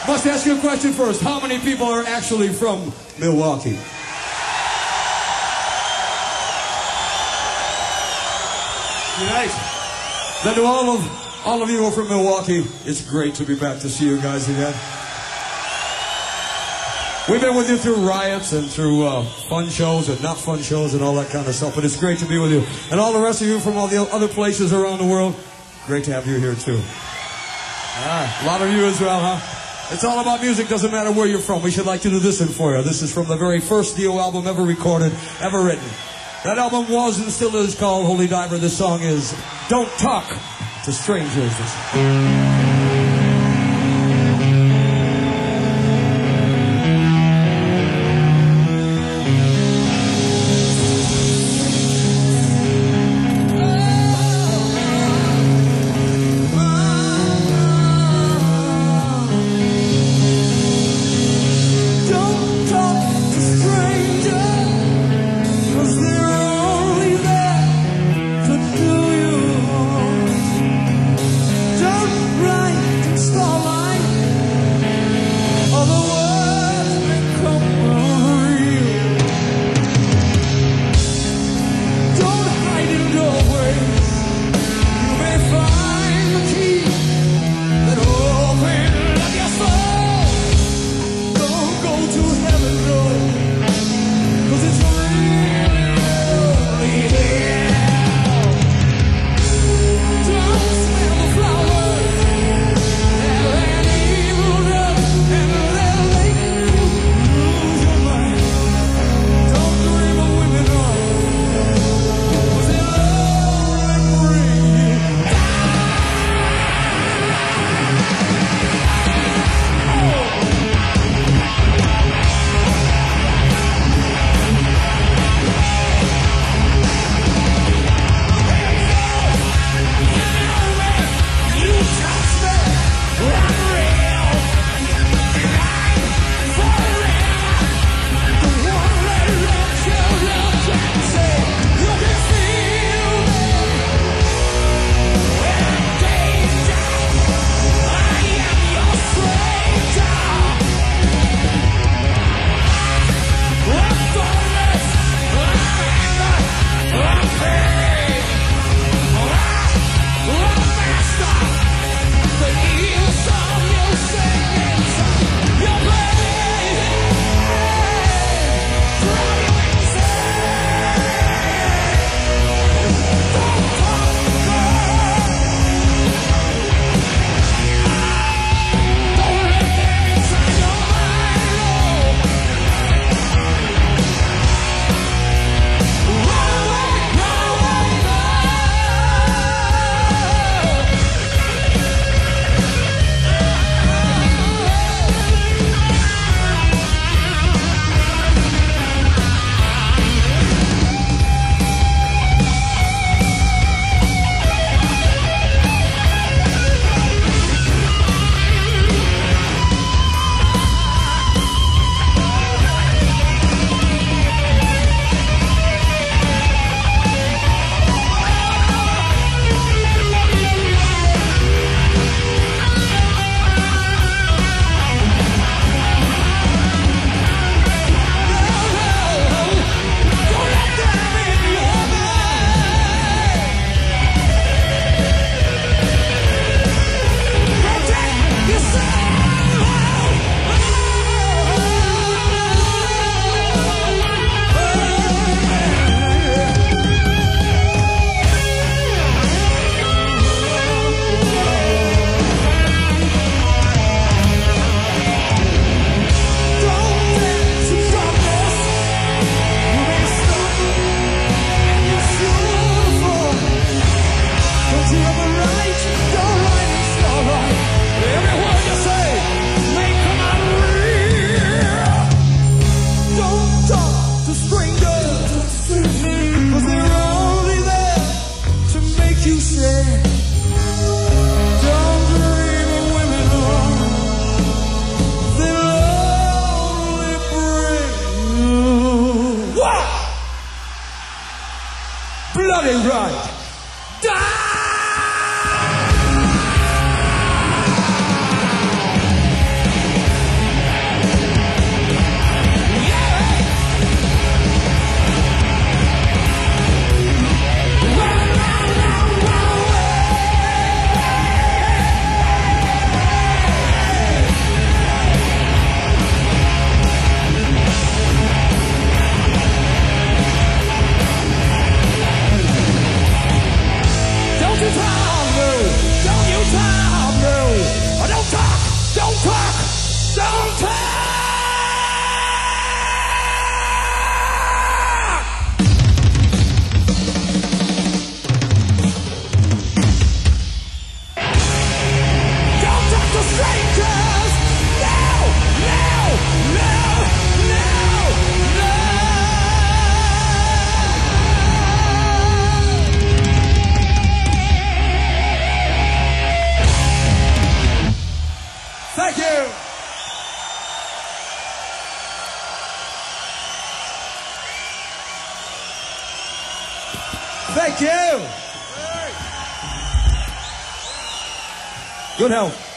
Must ask you a question first. How many people are actually from Milwaukee? Right. Then to all of you who are from Milwaukee, it's great to be back to see you guys again. We've been with you through riots and through fun shows and not fun shows and all that kind of stuff, but it's great to be with you. And all the rest of you from all the other places around the world, great to have you here too. All right, a lot of you as well, huh? It's all about music, doesn't matter where you're from. We should like to do this one for you. This is from the very first Dio album ever recorded, ever written. That album was and still is called Holy Diver. This song is Don't Talk to Strangers. Bloody right. Thank you. Good health.